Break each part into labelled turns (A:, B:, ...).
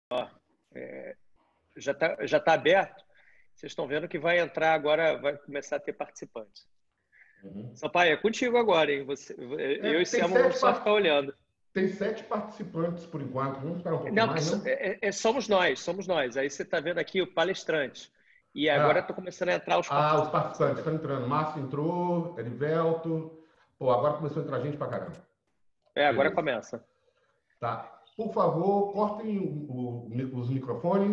A: É, já tá aberto. Vocês estão vendo que vai entrar agora, vai começar a ter participantes. Sampaio, é contigo agora, hein? Eu e Selma vamos só ficar olhando.
B: Tem 7 participantes por enquanto. Vamos esperar um pouco
A: Não,
B: mais, não?
A: somos nós. Aí você está vendo aqui o palestrante. E agora está começando a entrar os participantes.
B: Os participantes estão entrando. Márcio entrou, Erivelto. Pô, agora começou a entrar gente pra caramba.
A: Agora começa.
B: Tá. Por favor, cortem os microfones.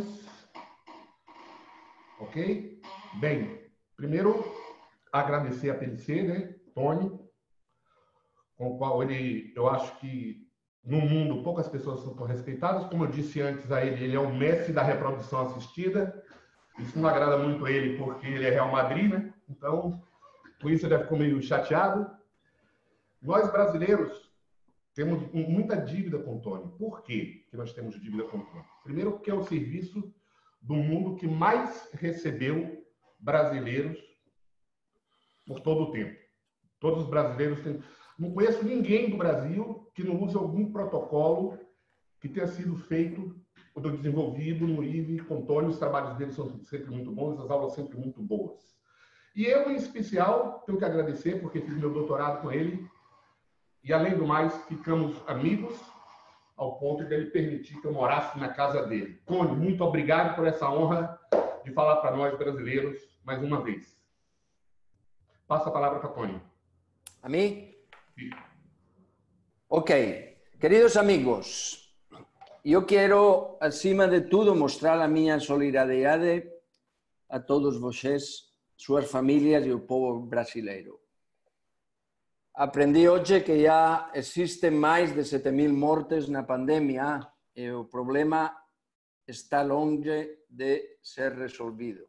B: Ok? Bem, primeiro, agradecer a PLC, né? Tony, com o qual eu acho que no mundo poucas pessoas são respeitadas. Como eu disse antes a ele é o mestre da reprodução assistida. Isso não agrada muito a ele porque ele é Real Madrid, né? Então, com isso ele deve ficar meio chateado. Nós brasileiros temos muita dívida com o Tony. Por quê que nós temos dívida com o Tony? Primeiro, porque é o serviço do mundo que mais recebeu brasileiros por todo o tempo. Todos os brasileiros têm... Não conheço ninguém do Brasil que não use algum protocolo que tenha sido feito ou desenvolvido no IVE com o Tony. Os trabalhos dele são sempre muito bons, as aulas sempre muito boas. E eu, em especial, tenho que agradecer porque fiz meu doutorado com ele. E, além do mais, ficamos amigos ao ponto de ele permitir que eu morasse na casa dele. Tony, muito obrigado por essa honra de falar para nós brasileiros mais uma vez. Passo a palavra para Tony.
C: ¿A mí? Sí. Ok. Queridos amigos, yo quiero, acima de todo, mostrar a mi solidaridad a todos vosotros, sus familias y el pueblo brasileiro. Aprendi hoje que já existem mais de 7.000 mortes na pandemia e o problema está longe de ser resolvido.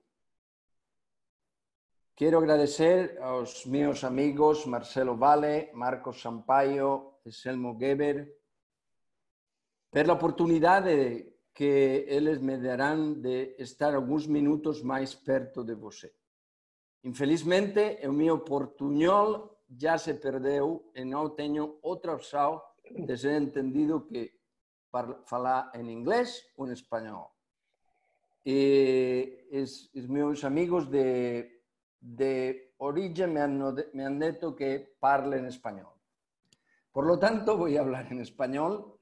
C: Quero agradecer aos meus amigos Marcelo Valle, Marcos Sampaio e Selmo Geber pela oportunidade que eles me darão de estar alguns minutos mais perto de você. Infelizmente, o meu portunhol já se perdeu e não tenho outra opção de ser entendido que falar em inglês ou em espanhol. E os meus amigos de origem me han dito que parle en español. Por lo tanto, voy a hablar en español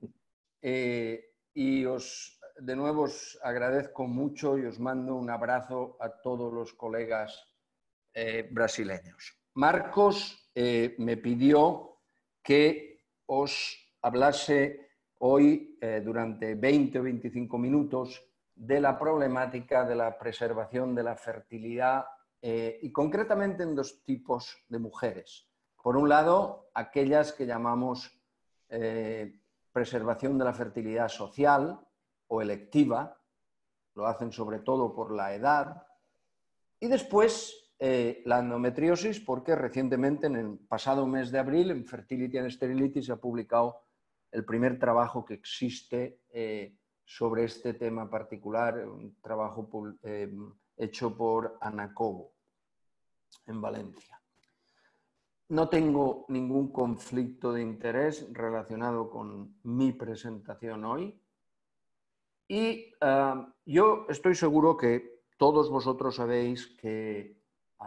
C: y de nuevo os agradezco mucho y os mando un abrazo a todos los colegas brasileños. Marcos me pidió que os hablase hoy durante 20 o 25 minutos de la problemática de la preservación de la fertilidad y concretamente en 2 tipos de mujeres. Por un lado, aquellas que llamamos preservación de la fertilidad social o electiva, lo hacen sobre todo por la edad, y después la endometriosis, porque recientemente, en el pasado mes de abril, en Fertility and Sterility se ha publicado el primer trabajo que existe sobre este tema particular, un trabajo hecho por Ana Cobo, en Valencia. No tengo ningún conflicto de interés relacionado con mi presentación hoy y yo estoy seguro que todos vosotros sabéis que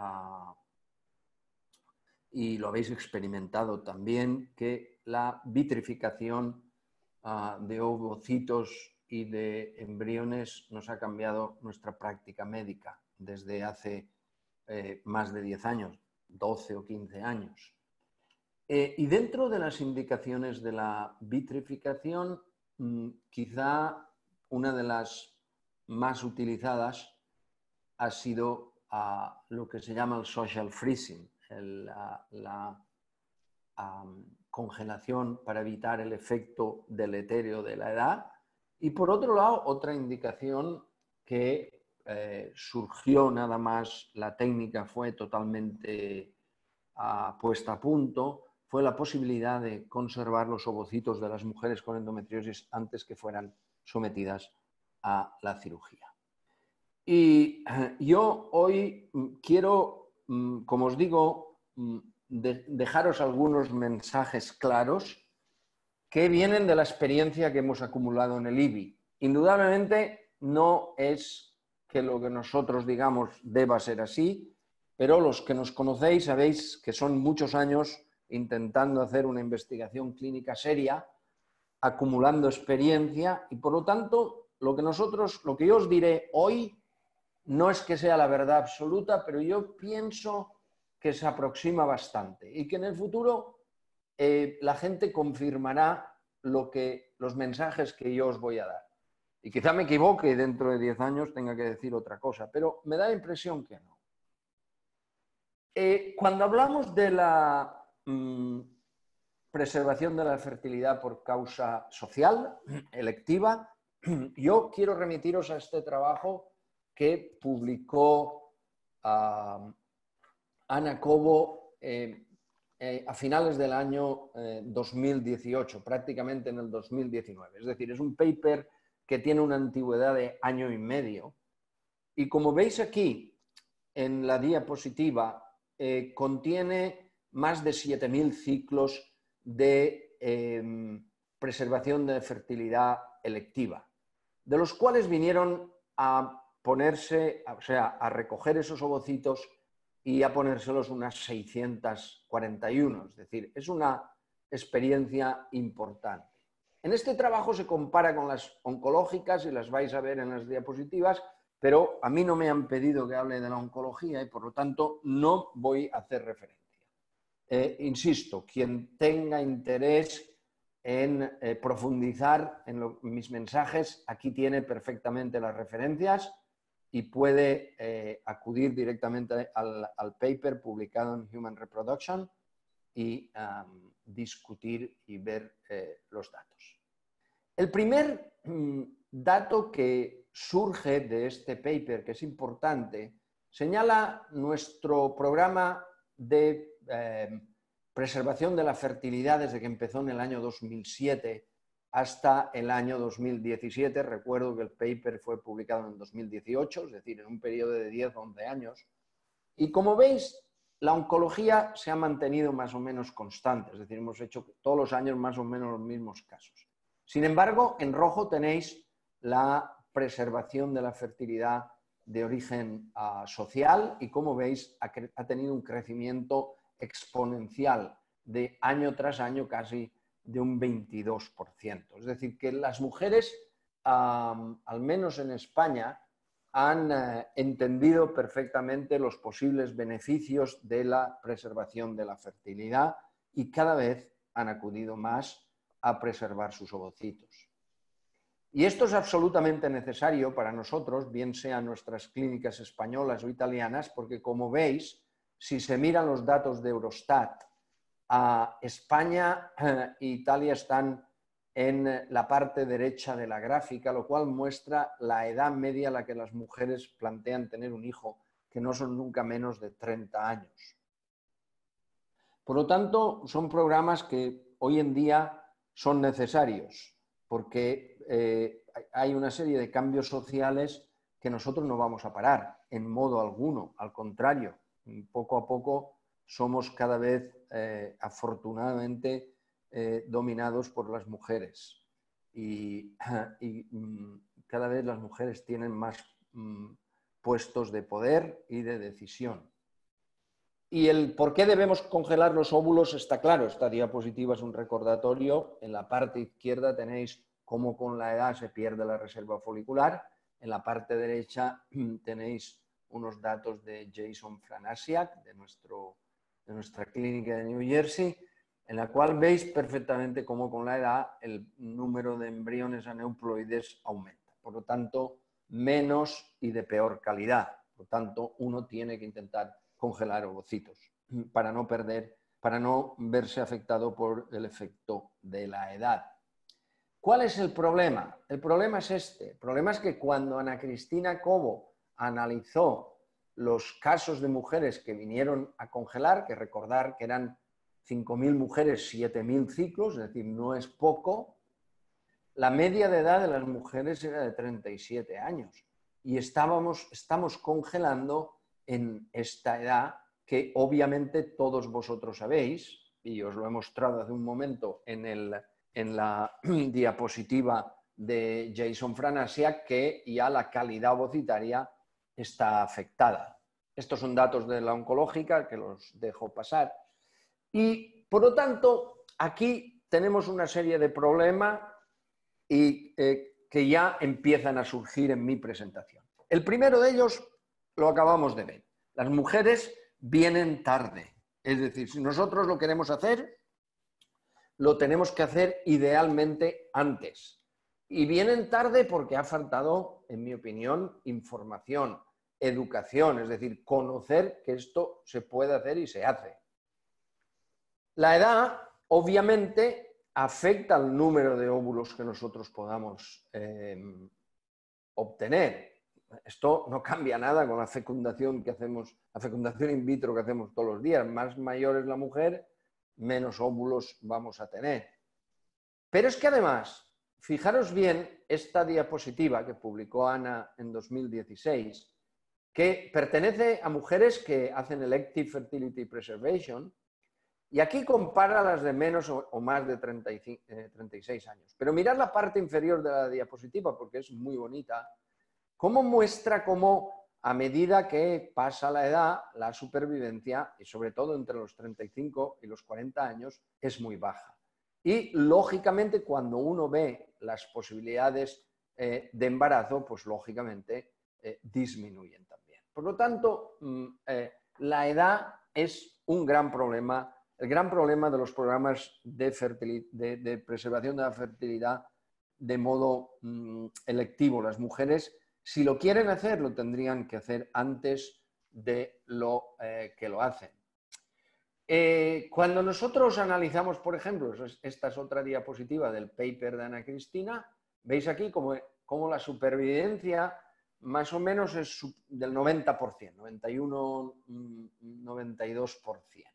C: y lo habéis experimentado también, que la vitrificación de ovocitos y de embriones nos ha cambiado nuestra práctica médica desde hace más de 10 años, 12 o 15 años. Y dentro de las indicaciones de la vitrificación, quizá una de las más utilizadas ha sido lo que se llama el social freezing, la congelación para evitar el efecto deletéreo de la edad. Y por otro lado, otra indicación que surgió nada más, la técnica fue totalmente puesta a punto, fue la posibilidad de conservar los ovocitos de las mujeres con endometriosis antes que fueran sometidas a la cirugía. Y yo hoy quiero, como os digo, dejaros algunos mensajes claros que vienen de la experiencia que hemos acumulado en el IBI. Indudablemente no es que lo que nosotros digamos deba ser así, pero los que nos conocéis sabéis que son muchos años intentando hacer una investigación clínica seria, acumulando experiencia y por lo tanto lo que yo os diré hoy no es que sea la verdad absoluta, pero yo pienso que se aproxima bastante y que en el futuro la gente confirmará los mensajes que yo os voy a dar. Y quizá me equivoque y dentro de 10 años tenga que decir otra cosa, pero me da la impresión que no. Cuando hablamos de la preservación de la fertilidad por causa social, electiva, yo quiero remitiros a este trabajo que publicó Ana Cobo a finales del año 2018, prácticamente en el 2019. Es decir, es un paper que tiene una antigüedad de año y medio. Y como veis aquí en la diapositiva, contiene más de 7.000 ciclos de preservación de fertilidad electiva, de los cuales vinieron a ponerse, o sea, a recoger esos ovocitos y a ponérselos unas 641. Es decir, es una experiencia importante. En este trabajo se compara con las oncológicas y las vais a ver en las diapositivas, pero a mí no me han pedido que hable de la oncología y por lo tanto no voy a hacer referencia. Insisto, quien tenga interés en profundizar en mis mensajes, aquí tiene perfectamente las referencias y puede acudir directamente al paper publicado en Human Reproduction y discutir y ver los datos. El primer dato que surge de este paper, que es importante, señala nuestro programa de preservación de la fertilidad desde que empezó en el año 2007 hasta el año 2017. Recuerdo que el paper fue publicado en 2018, es decir, en un periodo de 10 o 11 años. Y como veis, la oncología se ha mantenido más o menos constante, es decir, hemos hecho todos los años más o menos los mismos casos. Sin embargo, en rojo tenéis la preservación de la fertilidad de origen social y, como veis, ha tenido un crecimiento exponencial de año tras año casi de un 22%. Es decir, que las mujeres, al menos en España, han entendido perfectamente los posibles beneficios de la preservación de la fertilidad y cada vez han acudido más a preservar sus ovocitos. Y esto es absolutamente necesario para nosotros, bien sean nuestras clínicas españolas o italianas, porque como veis, si se miran los datos de Eurostat, España e Italia están en la parte derecha de la gráfica, lo cual muestra la edad media a la que las mujeres plantean tener un hijo, que no son nunca menos de 30 años. Por lo tanto, son programas que hoy en día son necesarios, porque hay una serie de cambios sociales que nosotros no vamos a parar en modo alguno, al contrario, poco a poco somos cada vez, afortunadamente, dominados por las mujeres y cada vez las mujeres tienen más puestos de poder y de decisión. Y el por qué debemos congelar los óvulos está claro. Esta diapositiva es un recordatorio. En la parte izquierda tenéis cómo con la edad se pierde la reserva folicular. En la parte derecha tenéis unos datos de Jason Franasiak, de nuestra clínica de New Jersey, en la cual veis perfectamente cómo con la edad el número de embriones aneuploides aumenta. Por lo tanto, menos y de peor calidad. Por lo tanto, uno tiene que intentar congelar ovocitos para no verse afectado por el efecto de la edad. ¿Cuál es el problema? El problema es este. El problema es que cuando Ana Cristina Cobo analizó los casos de mujeres que vinieron a congelar, que recordar que eran 5.000 mujeres, 7.000 ciclos, es decir, no es poco, la media de edad de las mujeres era de 37 años. Y estamos congelando en esta edad que obviamente todos vosotros sabéis, y os lo he mostrado hace un momento en la diapositiva de Jason Franasia, que ya la calidad ovocitaria está afectada. Estos son datos de la oncológica, que los dejo pasar. Y, por lo tanto, aquí tenemos una serie de problemas que ya empiezan a surgir en mi presentación. El primero de ellos lo acabamos de ver. Las mujeres vienen tarde. Es decir, si nosotros lo queremos hacer, lo tenemos que hacer idealmente antes. Y vienen tarde porque ha faltado, en mi opinión, información, educación, es decir, conocer que esto se puede hacer y se hace. La edad, obviamente, afecta al número de óvulos que nosotros podamos obtener. Esto no cambia nada con la fecundación que hacemos, la fecundación in vitro que hacemos todos los días. Más mayor es la mujer, menos óvulos vamos a tener. Pero es que además, fijaros bien esta diapositiva que publicó Ana en 2016, que pertenece a mujeres que hacen Elective Fertility Preservation, y aquí compara las de menos o más de 36 años. Pero mirad la parte inferior de la diapositiva, porque es muy bonita, cómo muestra cómo a medida que pasa la edad, la supervivencia, y sobre todo entre los 35 y los 40 años, es muy baja. Y, lógicamente, cuando uno ve las posibilidades de embarazo, pues, lógicamente, disminuyen también. Por lo tanto, la edad es un gran problema. El gran problema de los programas de preservación de la fertilidad de modo electivo. Las mujeres, si lo quieren hacer, lo tendrían que hacer antes de lo que lo hacen. Cuando nosotros analizamos, por ejemplo, esta es otra diapositiva del paper de Ana Cristina, veis aquí como la supervivencia más o menos es del 90%, 91, 92%.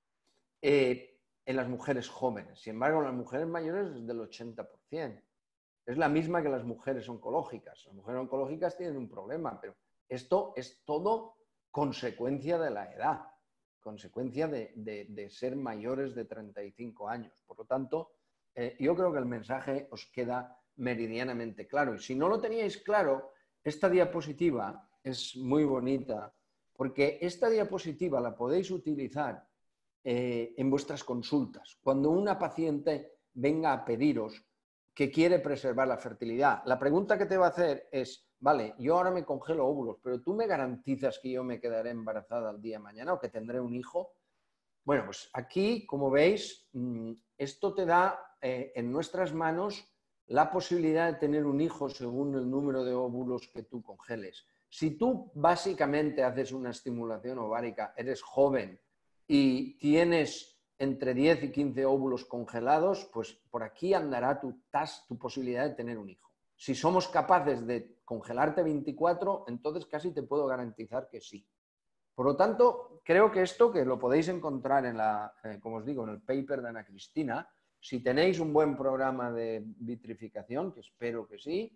C: En las mujeres jóvenes. Sin embargo, en las mujeres mayores es del 80%. Es la misma que las mujeres oncológicas. Las mujeres oncológicas tienen un problema, pero esto es todo consecuencia de la edad, consecuencia de ser mayores de 35 años. Por lo tanto, yo creo que el mensaje os queda meridianamente claro. Y si no lo teníais claro, esta diapositiva es muy bonita, porque esta diapositiva la podéis utilizar en vuestras consultas. Cuando una paciente venga a pediros que quiere preservar la fertilidad, la pregunta que te va a hacer es, vale, yo ahora me congelo óvulos, pero ¿tú me garantizas que yo me quedaré embarazada el día de mañana o que tendré un hijo? Bueno, pues aquí, como veis, esto te da en nuestras manos la posibilidad de tener un hijo según el número de óvulos que tú congeles. Si tú básicamente haces una estimulación ovárica, eres joven, y tienes entre 10 y 15 óvulos congelados, pues por aquí andará tu posibilidad de tener un hijo. Si somos capaces de congelarte 24, entonces casi te puedo garantizar que sí. Por lo tanto, creo que esto, que lo podéis encontrar como os digo, en el paper de Ana Cristina, si tenéis un buen programa de vitrificación, que espero que sí,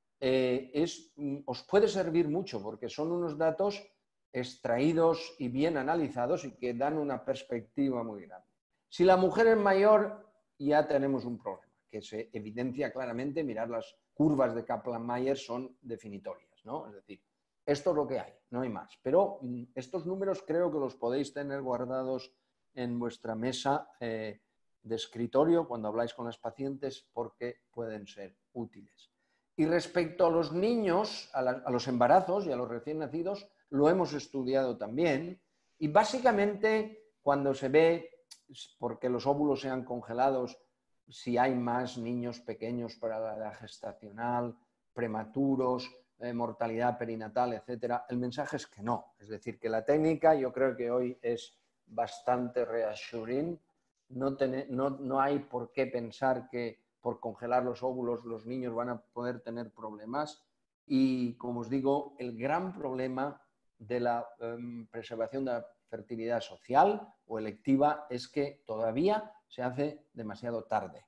C: os puede servir mucho, porque son unos datos extraídos y bien analizados y que dan una perspectiva muy grande. Si la mujer es mayor, ya tenemos un problema, que se evidencia claramente. Mirad, las curvas de Kaplan-Meier son definitorias, ¿no? Es decir, esto es lo que hay, no hay más. Pero estos números creo que los podéis tener guardados en vuestra mesa de escritorio cuando habláis con las pacientes, porque pueden ser útiles. Y respecto a los niños, a los embarazos y a los recién nacidos, lo hemos estudiado también, y básicamente cuando se ve, porque los óvulos sean congelados, si hay más niños pequeños para la edad gestacional, prematuros, mortalidad perinatal, etcétera, el mensaje es que no. Es decir, que la técnica yo creo que hoy es bastante reassuring. No hay por qué pensar que por congelar los óvulos los niños van a poder tener problemas. Y, como os digo, el gran problema de la preservación de la fertilidad social o electiva es que todavía se hace demasiado tarde.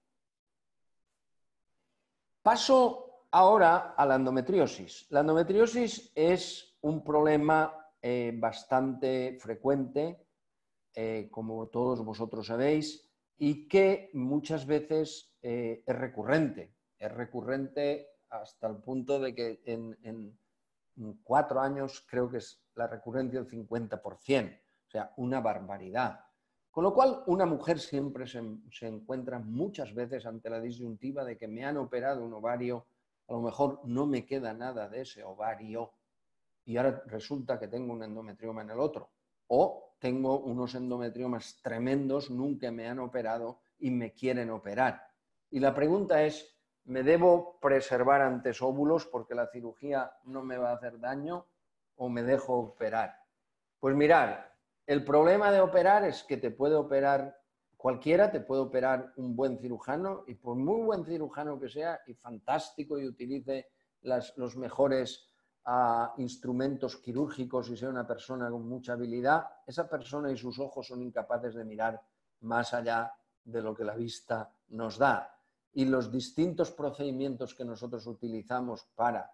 C: Paso ahora a la endometriosis. La endometriosis es un problema bastante frecuente, como todos vosotros sabéis, y que muchas veces es recurrente. Es recurrente hasta el punto de que en 4 años creo que es la recurrencia del 50%. O sea, una barbaridad. Con lo cual, una mujer siempre se encuentra muchas veces ante la disyuntiva de que me han operado un ovario, a lo mejor no me queda nada de ese ovario y ahora resulta que tengo un endometrioma en el otro. O tengo unos endometriomas tremendos, nunca me han operado y me quieren operar. Y la pregunta es, ¿me debo preservar antes óvulos porque la cirugía no me va a hacer daño o me dejo operar? Pues mirad, el problema de operar es que te puede operar cualquiera, te puede operar un buen cirujano y por muy buen cirujano que sea y fantástico y utilice los mejores instrumentos quirúrgicos y sea una persona con mucha habilidad, esa persona y sus ojos son incapaces de mirar más allá de lo que la vista nos da. Y los distintos procedimientos que nosotros utilizamos para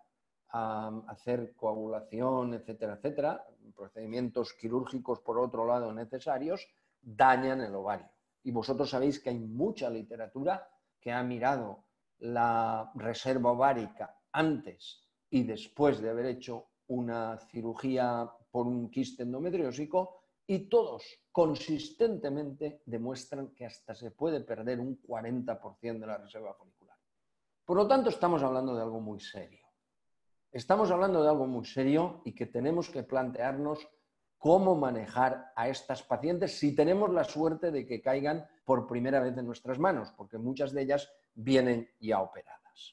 C: hacer coagulación, etcétera, etcétera, procedimientos quirúrgicos por otro lado necesarios, dañan el ovario. Y vosotros sabéis que hay mucha literatura que ha mirado la reserva ovárica antes y después de haber hecho una cirugía por un quiste endometriósico y todos consistentemente demuestran que hasta se puede perder un 40% de la reserva folicular. Por lo tanto, estamos hablando de algo muy serio. Estamos hablando de algo muy serio y que tenemos que plantearnos cómo manejar a estas pacientes si tenemos la suerte de que caigan por primera vez en nuestras manos, porque muchas de ellas vienen ya operadas.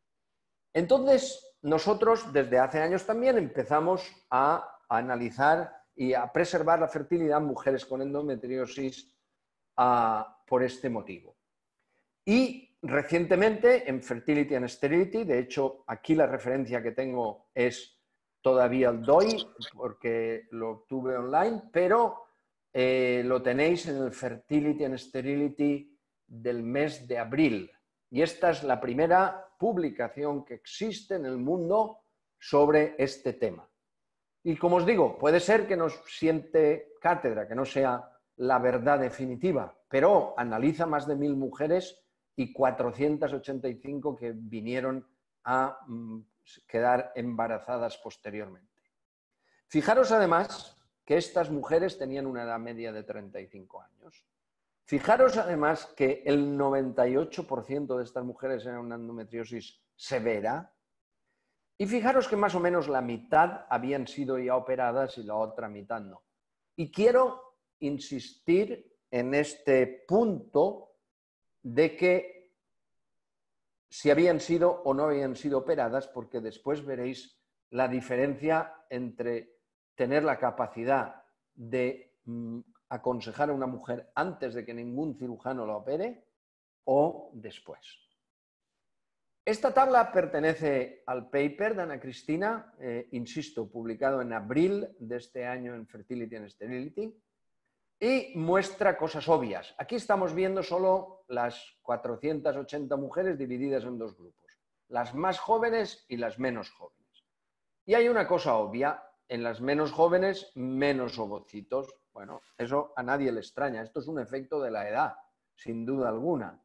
C: Entonces, nosotros desde hace años también empezamos a analizar y a preservar la fertilidad en mujeres con endometriosis por este motivo. Y recientemente en Fertility and Sterility, de hecho aquí la referencia que tengo es todavía el DOI porque lo obtuve online, pero lo tenéis en el Fertility and Sterility del mes de abril. Y esta es la primera publicación que existe en el mundo sobre este tema. Y como os digo, puede ser que nos siente cátedra, que no sea la verdad definitiva, pero analiza más de 1000 mujeres y 485 que vinieron a quedar embarazadas posteriormente. Fijaros además que estas mujeres tenían una edad media de 35 años. Fijaros además que el 98% de estas mujeres eran una endometriosis severa. Y fijaros que más o menos la mitad habían sido ya operadas y la otra mitad no. Y quiero insistir en este punto de que si habían sido o no habían sido operadas, porque después veréis la diferencia entre tener la capacidad de aconsejar a una mujer antes de que ningún cirujano la opere o después. Esta tabla pertenece al paper de Ana Cristina, insisto, publicado en abril de este año en Fertility and Sterility, y muestra cosas obvias. Aquí estamos viendo solo las 480 mujeres divididas en dos grupos, las más jóvenes y las menos jóvenes. Y hay una cosa obvia, en las menos jóvenes, menos ovocitos. Bueno, eso a nadie le extraña, esto es un efecto de la edad, sin duda alguna.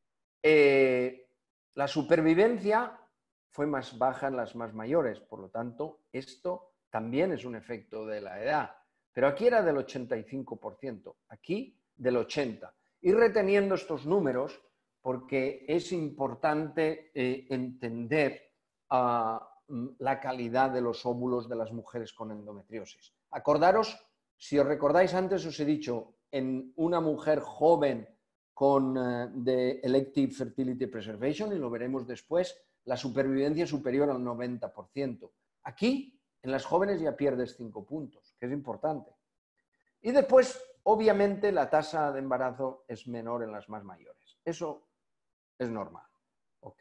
C: La supervivencia fue más baja en las más mayores, por lo tanto, esto también es un efecto de la edad. Pero aquí era del 85%, aquí del 80%. Y reteniendo estos números, porque es importante entender la calidad de los óvulos de las mujeres con endometriosis. Acordaros, si os recordáis antes os he dicho, en una mujer joven de Elective Fertility Preservation, y lo veremos después, la supervivencia es superior al 90%. Aquí, en las jóvenes ya pierdes 5 puntos, que es importante. Y después, obviamente, la tasa de embarazo es menor en las más mayores. Eso es normal, ¿ok?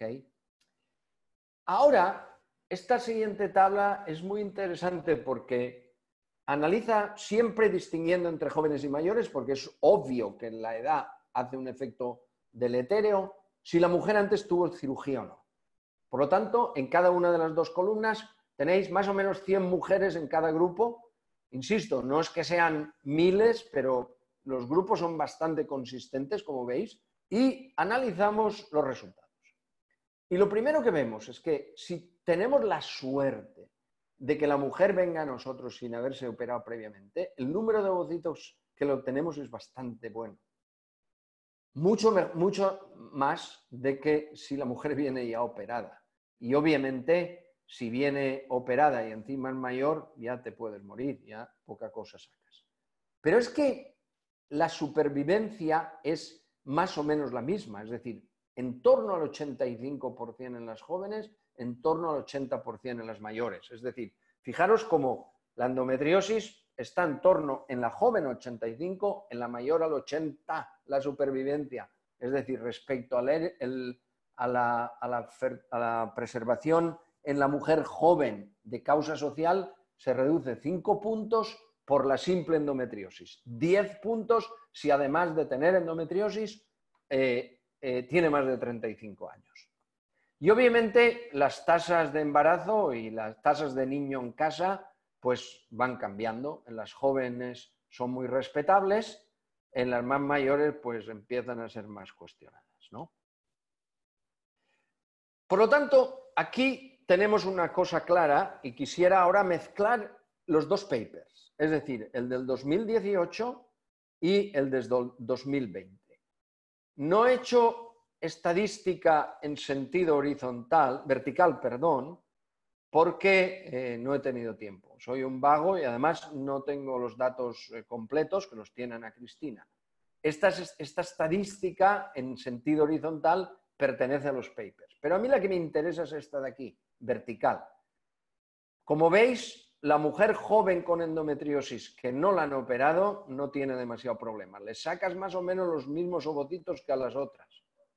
C: Ahora, esta siguiente tabla es muy interesante porque analiza siempre distinguiendo entre jóvenes y mayores, porque es obvio que la edad hace un efecto deletéreo, si la mujer antes tuvo cirugía o no. Por lo tanto, en cada una de las dos columnas tenéis más o menos 100 mujeres en cada grupo. Insisto, no es que sean miles, pero los grupos son bastante consistentes, como veis, y analizamos los resultados. Y lo primero que vemos es que si tenemos la suerte de que la mujer venga a nosotros sin haberse operado previamente, el número de ovocitos que lo obtenemos es bastante bueno. Mucho más de que si la mujer viene ya operada. Y obviamente, si viene operada y encima es mayor, ya te puedes morir, ya poca cosa sacas. Pero es que la supervivencia es más o menos la misma, es decir, en torno al 85% en las jóvenes, en torno al 80% en las mayores. Es decir, fijaros cómo la endometriosis está en torno, en la joven 85, en la mayor al 80, la supervivencia. Es decir, respecto a la preservación en la mujer joven de causa social, se reduce 5 puntos por la simple endometriosis. 10 puntos si además de tener endometriosis tiene más de 35 años. Y obviamente las tasas de embarazo y las tasas de niño en casa pues van cambiando. En las jóvenes son muy respetables, en las más mayores pues empiezan a ser más cuestionadas, ¿no? Por lo tanto, aquí tenemos una cosa clara y quisiera ahora mezclar los dos papers, es decir, el del 2018 y el del 2020. No he hecho estadística en sentido vertical, porque no he tenido tiempo. Soy un vago y además no tengo los datos completos, que los tiene Ana Cristina. Esta estadística en sentido horizontal pertenece a los papers. Pero a mí la que me interesa es esta de aquí, vertical. Como veis, la mujer joven con endometriosis que no la han operado no tiene demasiado problema. Le sacas más o menos los mismos ovocitos que a las otras.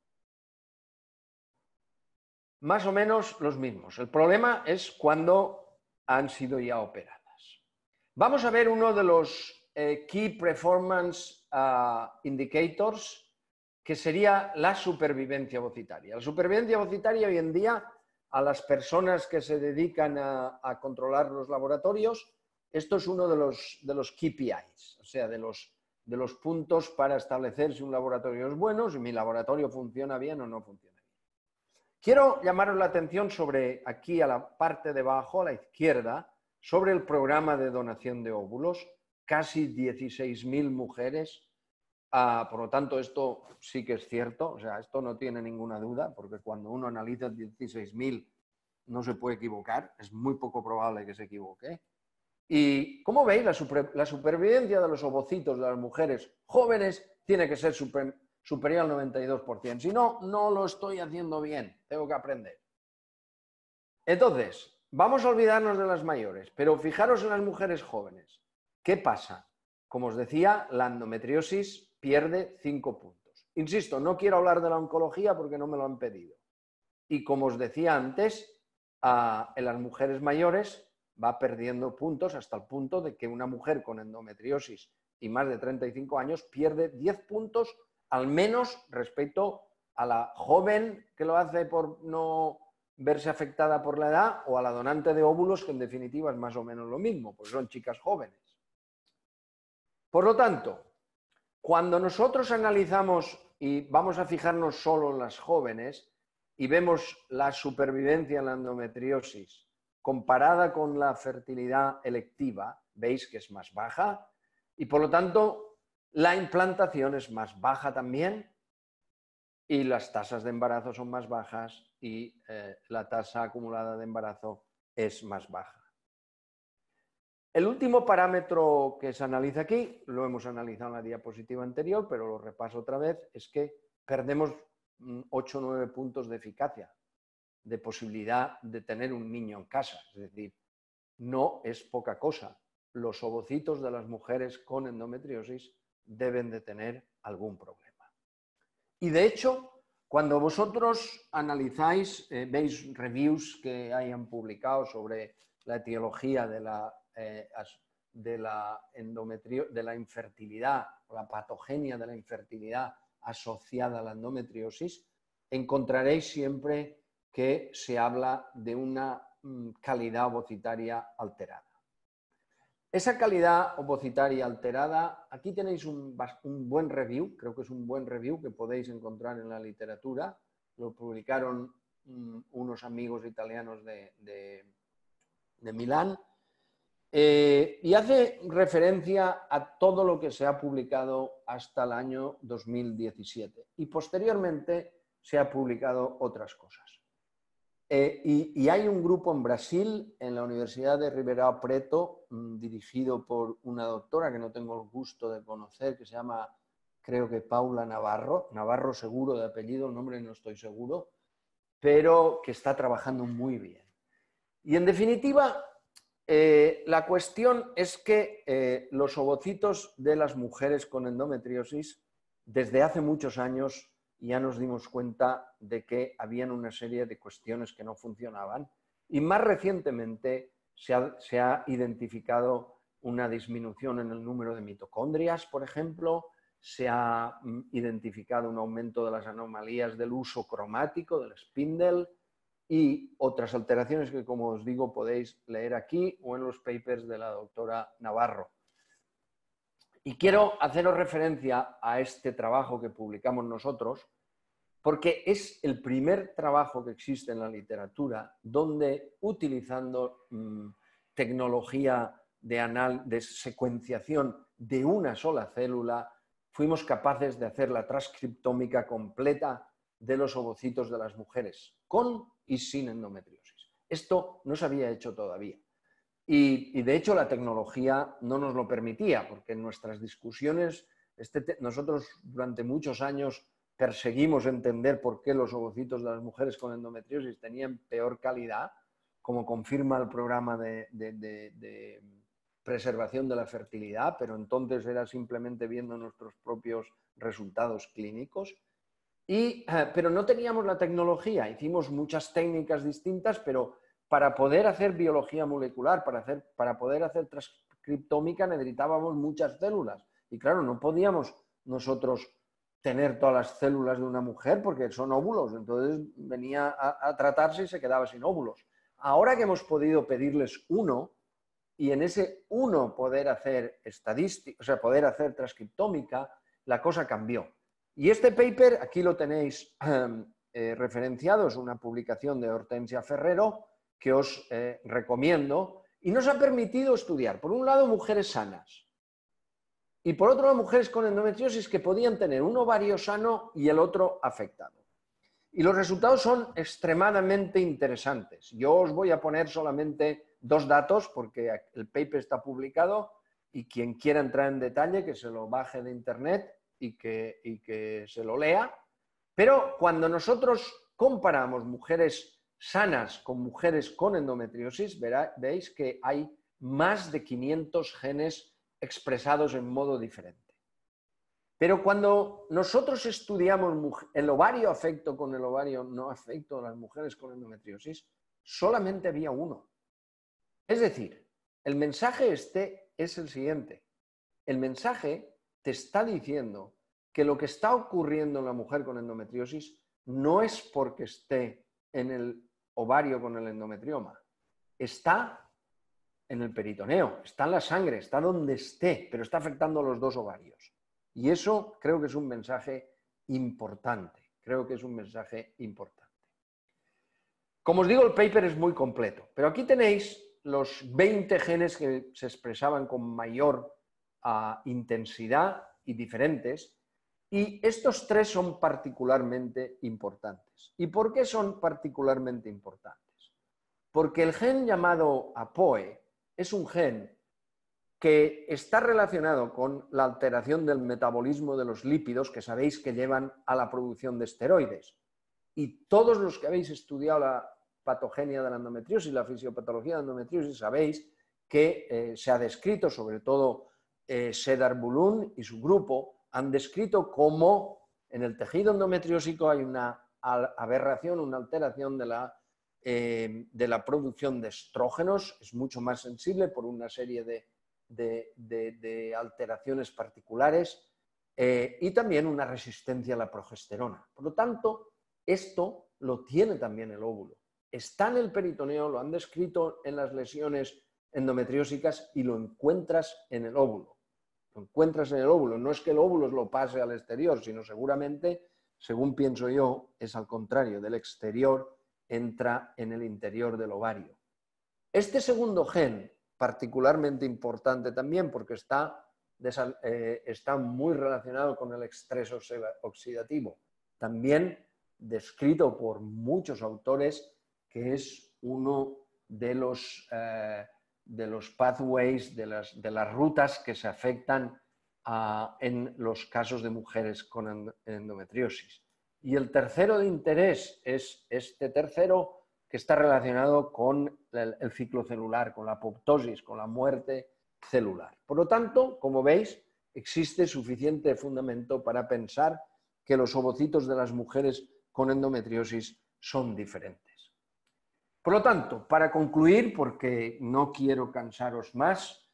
C: Más o menos los mismos. El problema es cuando han sido ya operadas. Vamos a ver uno de los Key Performance Indicators, que sería la supervivencia ovocitaria. La supervivencia ovocitaria hoy en día, a las personas que se dedican a controlar los laboratorios, esto es uno de los KPIs, o sea, de los puntos para establecer si un laboratorio es bueno, si mi laboratorio funciona bien o no funciona bien. Quiero llamaros la atención sobre aquí a la parte de abajo, a la izquierda, sobre el programa de donación de óvulos, casi 16.000 mujeres. Por lo tanto, esto sí que es cierto, o sea, esto no tiene ninguna duda, porque cuando uno analiza 16.000 no se puede equivocar, es muy poco probable que se equivoque. Y como veis, la supervivencia de los ovocitos de las mujeres jóvenes tiene que ser superior al 92%. Si no, no lo estoy haciendo bien, tengo que aprender. Entonces, vamos a olvidarnos de las mayores, pero fijaros en las mujeres jóvenes. ¿Qué pasa? Como os decía, la endometriosis pierde 5 puntos. Insisto, no quiero hablar de la oncología porque no me lo han pedido. Y como os decía antes, en las mujeres mayores va perdiendo puntos hasta el punto de que una mujer con endometriosis y más de 35 años pierde 10 puntos al menos respecto a la joven que lo hace por no verse afectada por la edad o a la donante de óvulos, que en definitiva es más o menos lo mismo, pues son chicas jóvenes. Por lo tanto, cuando nosotros analizamos y vamos a fijarnos solo en las jóvenes y vemos la supervivencia en la endometriosis comparada con la fertilidad electiva, veis que es más baja y por lo tanto la implantación es más baja también y las tasas de embarazo son más bajas y la tasa acumulada de embarazo es más baja. El último parámetro que se analiza aquí, lo hemos analizado en la diapositiva anterior, pero lo repaso otra vez, es que perdemos 8 o 9 puntos de eficacia, de posibilidad de tener un niño en casa. Es decir, no es poca cosa. Los ovocitos de las mujeres con endometriosis deben de tener algún problema. Y de hecho, cuando vosotros analizáis, veis reviews que hayan publicado sobre la etiología de la infertilidad, o la patogenia de la infertilidad asociada a la endometriosis, encontraréis siempre que se habla de una calidad ovocitaria alterada. Esa calidad ovocitaria alterada, aquí tenéis un buen review, creo que es un buen review que podéis encontrar en la literatura, lo publicaron unos amigos italianos de Milán, y hace referencia a todo lo que se ha publicado hasta el año 2017 y posteriormente se ha publicado otras cosas. Y hay un grupo en Brasil, en la Universidad de Ribeirão Preto, dirigido por una doctora que no tengo el gusto de conocer, que se llama, creo que Paula Navarro, Navarro seguro de apellido, el nombre no estoy seguro, pero que está trabajando muy bien. Y en definitiva, la cuestión es que los ovocitos de las mujeres con endometriosis, desde hace muchos años ya nos dimos cuenta de que habían una serie de cuestiones que no funcionaban y más recientemente se ha identificado una disminución en el número de mitocondrias, por ejemplo, se ha identificado un aumento de las anomalías del uso cromático, del spindle, y otras alteraciones que, como os digo, podéis leer aquí o en los papers de la doctora Navarro. Y quiero haceros referencia a este trabajo que publicamos nosotros, porque es el primer trabajo que existe en la literatura donde, utilizando tecnología de secuenciación de una sola célula, fuimos capaces de hacer la transcriptómica completa de los ovocitos de las mujeres, con y sin endometriosis. Esto no se había hecho todavía. Y de hecho la tecnología no nos lo permitía, porque en nuestras discusiones, nosotros durante muchos años perseguimos entender por qué los ovocitos de las mujeres con endometriosis tenían peor calidad, como confirma el programa de preservación de la fertilidad, pero entonces era simplemente viendo nuestros propios resultados clínicos. Pero no teníamos la tecnología, hicimos muchas técnicas distintas, pero para poder hacer biología molecular, para poder hacer transcriptómica necesitábamos muchas células. Y claro, no podíamos nosotros tener todas las células de una mujer porque son óvulos, entonces venía a tratarse y se quedaba sin óvulos. Ahora que hemos podido pedirles uno y en ese uno poder hacer estadística, o sea, poder hacer transcriptómica, la cosa cambió. Y este paper, aquí lo tenéis referenciado, es una publicación de Hortensia Ferrero que os recomiendo y nos ha permitido estudiar, por un lado, mujeres sanas y por otro lado, mujeres con endometriosis que podían tener un ovario sano y el otro afectado. Y los resultados son extremadamente interesantes. Yo os voy a poner solamente dos datos porque el paper está publicado y quien quiera entrar en detalle que se lo baje de internet y que se lo lea, pero cuando nosotros comparamos mujeres sanas con mujeres con endometriosis, veis que hay más de 500 genes expresados en modo diferente. Pero cuando nosotros estudiamos el ovario afecto con el ovario no afecto de las mujeres con endometriosis, solamente había uno. Es decir, el mensaje es el siguiente. El mensaje te está diciendo que lo que está ocurriendo en la mujer con endometriosis no es porque esté en el ovario con el endometrioma. Está en el peritoneo, está en la sangre, está donde esté, pero está afectando a los dos ovarios. Y eso creo que es un mensaje importante. Creo que es un mensaje importante. Como os digo, el paper es muy completo, pero aquí tenéis los 20 genes que se expresaban con mayor intensidad y diferentes, y estos tres son particularmente importantes. ¿Y por qué son particularmente importantes? Porque el gen llamado APOE es un gen que está relacionado con la alteración del metabolismo de los lípidos que sabéis que llevan a la producción de esteroides. Y todos los que habéis estudiado la patogenia de la endometriosis, la fisiopatología de la endometriosis, sabéis que se ha descrito, sobre todo Sedar Bulun y su grupo, han descrito cómo en el tejido endometriósico hay una aberración, una alteración de la producción de estrógenos, es mucho más sensible por una serie de alteraciones particulares y también una resistencia a la progesterona. Por lo tanto, esto lo tiene también el óvulo. Está en el peritoneo, lo han descrito en las lesiones endometriósicas y lo encuentras en el óvulo. Lo encuentras en el óvulo. No es que el óvulo lo pase al exterior, sino seguramente, según pienso yo, es al contrario, del exterior entra en el interior del ovario. Este segundo gen, particularmente importante también porque está muy relacionado con el estrés oxidativo, también descrito por muchos autores que es uno de los pathways, de las rutas que se afectan en los casos de mujeres con endometriosis. Y el tercero de interés es este tercero que está relacionado con el ciclo celular, con la apoptosis, con la muerte celular. Por lo tanto, como veis, existe suficiente fundamento para pensar que los ovocitos de las mujeres con endometriosis son diferentes. Por lo tanto, para concluir, porque no quiero cansaros más,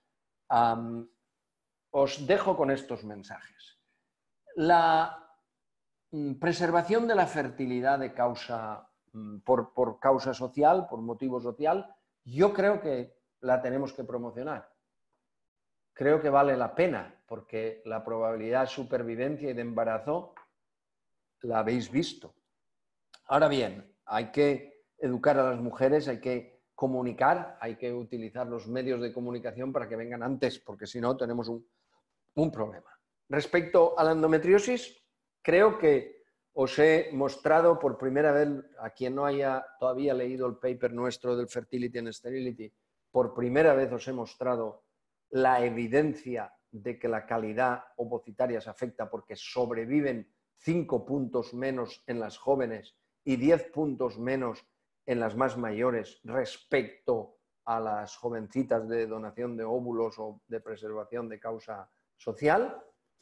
C: os dejo con estos mensajes. La preservación de la fertilidad por causa social, por motivo social, yo creo que la tenemos que promocionar. Creo que vale la pena, porque la probabilidad de supervivencia y de embarazo la habéis visto. Ahora bien, hay que educar a las mujeres, hay que comunicar, hay que utilizar los medios de comunicación para que vengan antes, porque si no tenemos un problema. Respecto a la endometriosis, creo que os he mostrado por primera vez, a quien no haya todavía leído el paper nuestro del Fertility and Sterility, por primera vez os he mostrado la evidencia de que la calidad ovocitaria se afecta porque sobreviven 5 puntos menos en las jóvenes y 10 puntos menos en las más mayores respecto a las jovencitas de donación de óvulos o de preservación de causa social.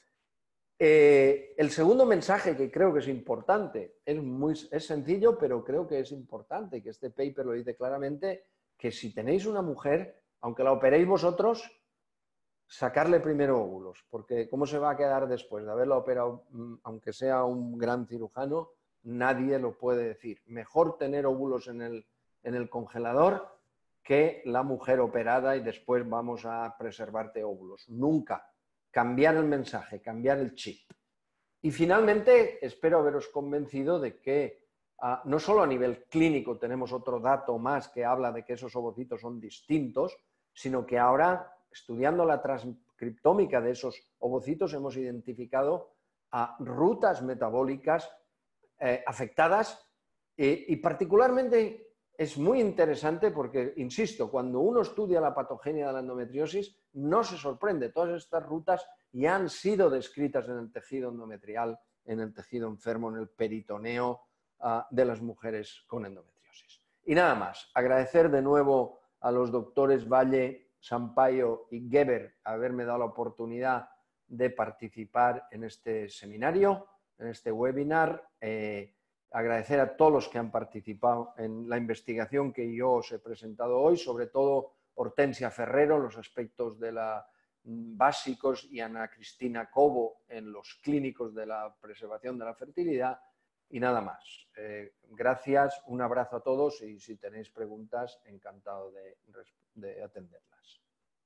C: El segundo mensaje que creo que es importante, es sencillo, pero creo que es importante, que este paper lo dice claramente, que si tenéis una mujer, aunque la operéis vosotros, sacarle primero óvulos, porque ¿cómo se va a quedar después de haberla operado, aunque sea un gran cirujano? Nadie lo puede decir. Mejor tener óvulos en el congelador que la mujer operada y después vamos a preservarte óvulos. Nunca. Cambiar el mensaje, cambiar el chip. Y finalmente, espero haberos convencido de que no solo a nivel clínico tenemos otro dato más que habla de que esos ovocitos son distintos, sino que ahora, estudiando la transcriptómica de esos ovocitos, hemos identificado rutas metabólicas afectadas y particularmente es muy interesante porque, insisto, cuando uno estudia la patogenia de la endometriosis, no se sorprende. Todas estas rutas ya han sido descritas en el tejido endometrial, en el tejido enfermo, en el peritoneo de las mujeres con endometriosis. Y nada más, agradecer de nuevo a los doctores Valle, Sampaio y Geber haberme dado la oportunidad de participar en este seminario, en este webinar. Agradecer a todos los que han participado en la investigación que yo os he presentado hoy, sobre todo Hortensia Ferrero, los aspectos de básicos, y Ana Cristina Cobo en los clínicos de la preservación de la fertilidad, y nada más. Gracias, un abrazo a todos y si tenéis preguntas, encantado de atenderlas.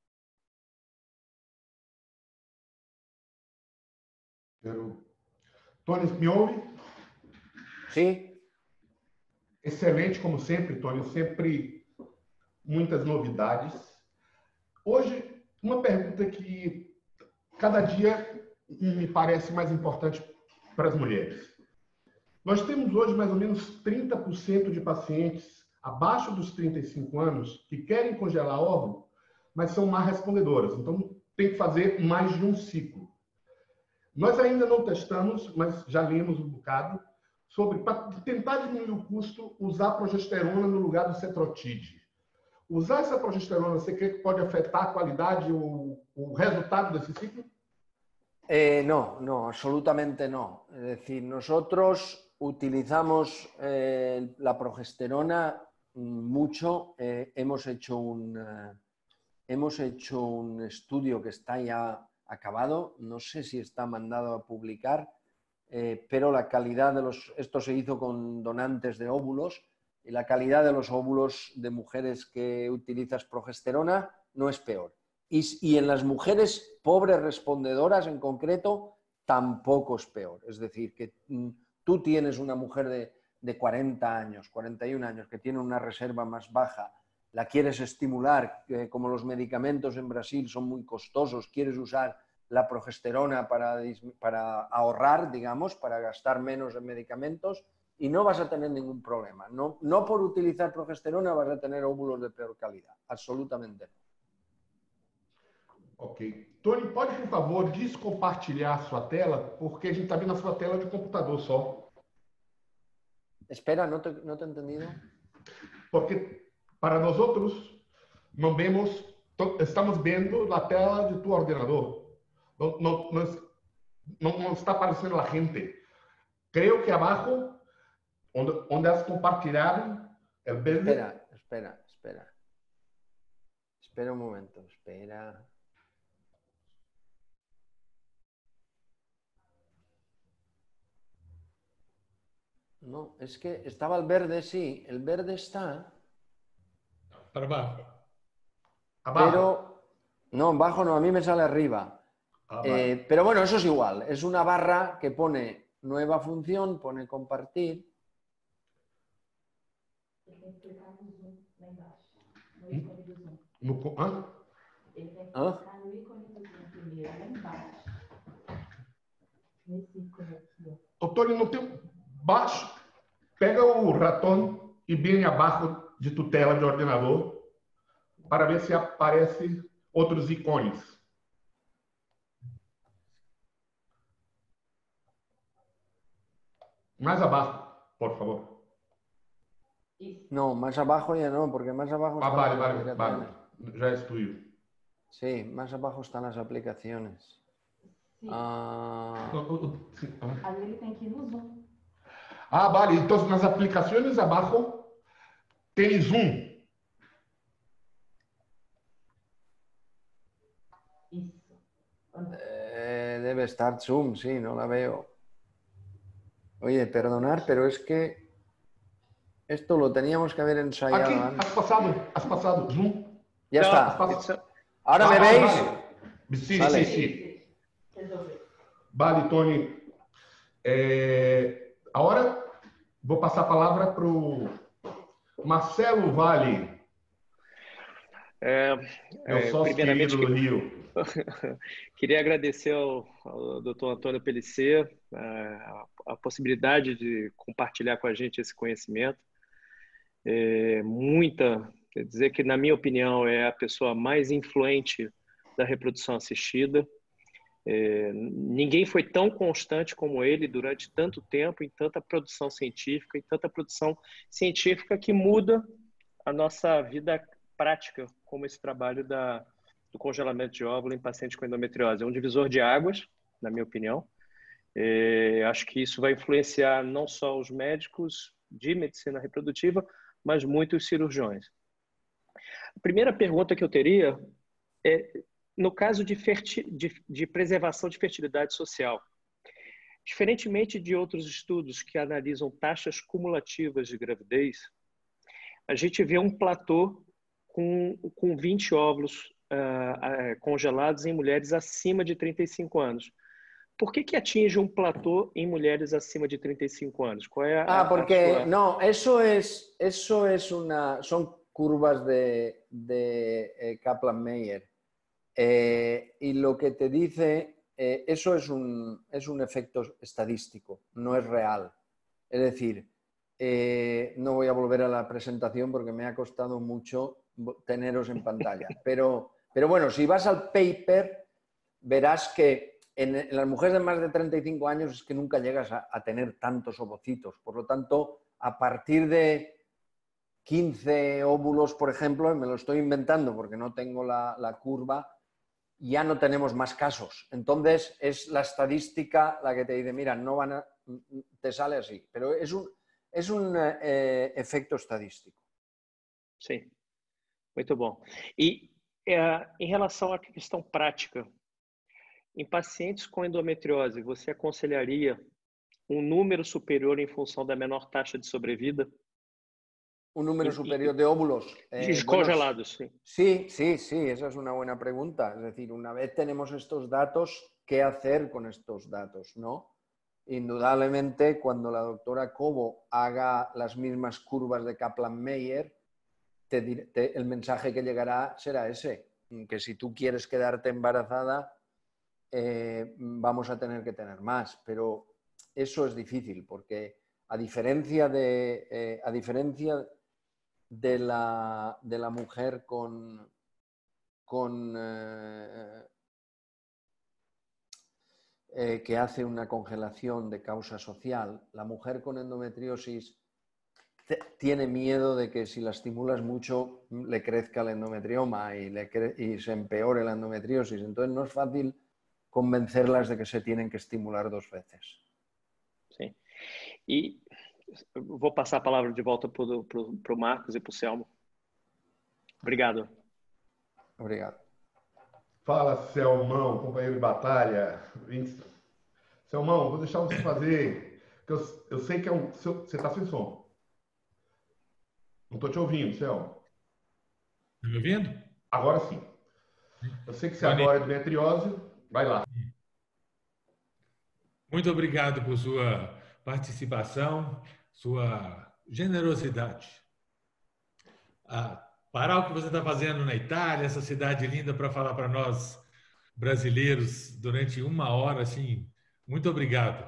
B: Tony, me ouve?
C: Sim.
B: Excelente, como sempre, Tony. Sempre muitas novidades. Hoje, uma pergunta que cada dia me parece mais importante para as mulheres. Nós temos hoje mais ou menos 30% de pacientes abaixo dos 35 anos que querem congelar óvulo, mas são má respondedoras. Então, tem que fazer mais de um ciclo. Nós ainda não testamos, mas já lemos um bocado, sobre, para tentar diminuir o custo, usar progesterona no lugar do cetrotide. Usar essa progesterona, você crê que pode afetar a qualidade, o resultado desse ciclo?
C: No, absolutamente no. Es decir, nosotros utilizamos la progesterona mucho. Hemos hecho un estudio que está ya acabado, no sé si está mandado a publicar, pero la calidad de esto se hizo con donantes de óvulos, y la calidad de los óvulos de mujeres que utilizas progesterona no es peor. Y en las mujeres pobres respondedoras en concreto tampoco es peor. Es decir, que tú tienes una mujer de 40 años, 41 años, que tiene una reserva más baja, la quieres estimular, como los medicamentos en Brasil son muy costosos, quieres usar la progesterona para ahorrar, digamos, para gastar menos en medicamentos, y no vas a tener ningún problema. No por utilizar progesterona vas a tener óvulos de peor calidad, absolutamente no.
B: Ok. Tony, pode, por favor, descompartilhar a sua tela, porque a gente está vendo a sua tela de computador só.
C: Espera, no te he entendido.
B: Porque para nosotros não vemos, estamos vendo a tela de tu ordenador. Não está aparecendo a gente. Creo que abaixo, onde as compartilharam, é verde.
C: Espera. Espera un momento, espera. No, es que estaba el verde, sí, el verde está.
B: Para abajo.
C: Pero, no, abajo no, a mí me sale arriba. Pero bueno, eso es igual, es una barra que pone nueva función, pone compartir.
B: Tony, não tem baixo. Pega o ratão e bem abaixo de tu tela de ordenador para ver se aparece outros ícones. Mais abaixo, por favor.
C: No, más abajo ya no, porque más abajo están las aplicaciones.
B: Vale. Ya es tuyo.
C: Sí, más abajo están las aplicaciones.
D: Sí. Aí ele tem que ir no Zoom.
B: Ah, vale. Então, nas aplicações abaixo tem Zoom.
D: Isso.
C: Debe estar Zoom, sí, no la veo. Oye, perdonar, pero es que esto lo teníamos que haber ensayado
B: Aquí,
C: antes.
B: has pasado, Zoom.
C: Ya
A: No,
C: está. ¿Ahora me veis?
B: Vale. Sí,
C: Vale.
B: sí.
D: Resolveu.
B: Vale, Tony. Agora vou passar a palavra para o Marcelo Vale. Meu sócio querido do Rio.
A: Queria agradecer ao Dr. Antônio Pellicer a possibilidade de compartilhar com a gente esse conhecimento. Quer dizer que, na minha opinião, é a pessoa mais influente da reprodução assistida. Ninguém foi tão constante como ele durante tanto tempo em tanta produção científica, que muda a nossa vida prática, como esse trabalho do congelamento de óvulo em pacientes com endometriose. É um divisor de águas, na minha opinião. Acho que isso vai influenciar não só os médicos de medicina reprodutiva, mas muitos cirurgiões. A primeira pergunta que eu teria é, no caso de preservação de fertilidade social, diferentemente de outros estudos que analisam taxas cumulativas de gravidez, a gente vê um platô com 20 óvulos congelados em mulheres acima de 35 anos. Por que atinge um platô em mulheres acima de 35 anos? Qual é
C: porque no, eso es son curvas de Kaplan-Meier. Y lo que te dice, eso es un efecto estadístico, no es real. Es decir, no voy a volver a la presentación porque me ha costado mucho teneros en pantalla. Pero bueno, si vas al paper, verás que en las mujeres de más de 35 años es que nunca llegas a tener tantos ovocitos. Por lo tanto, a partir de 15 óvulos, por ejemplo, me lo estoy inventando porque no tengo la curva, ya no tenemos más casos. Entonces, es la estadística la que te dice, mira, no te sale así. Pero es un efecto estadístico.
A: Sim, muito bom. E em relação à questão prática, em pacientes com endometriose, você aconselharia um número superior em função da menor taxa de sobrevida?
C: Un número superior de óvulos.
A: Congelados, sí.
C: Sí, esa es una buena pregunta. Es decir, una vez tenemos estos datos, ¿qué hacer con estos datos, no? indudablemente cuando la doctora Cobo haga las mismas curvas de Kaplan-Meier, el mensaje que llegará será ese, que si tú quieres quedarte embarazada, vamos a tener que tener más. Pero eso es difícil, porque a diferencia de la mujer que hace una congelación de causa social, la mujer con endometriosis tiene miedo de que si la estimulas mucho le crezca el endometrioma y se empeore la endometriosis. Entonces no es fácil convencerlas de que se tienen que estimular 2 veces.
A: Sim. E vou passar a palavra de volta para o Marcos e para o Selmo. Obrigado.
C: Obrigado.
B: Fala, Selmão, companheiro de batalha. Selmão, vou deixar você fazer, porque eu sei que você está sem som. Não estou te ouvindo, Selmo.
E: Tá me ouvindo?
B: Agora sim. Eu sei que você
E: Tony,
B: agora é endometriose. Vai lá.
E: muito obrigado por sua participação, sua generosidade. Parar o que você está fazendo na Itália, essa cidade linda, para falar para nós brasileiros durante 1 hora, assim, muito obrigado.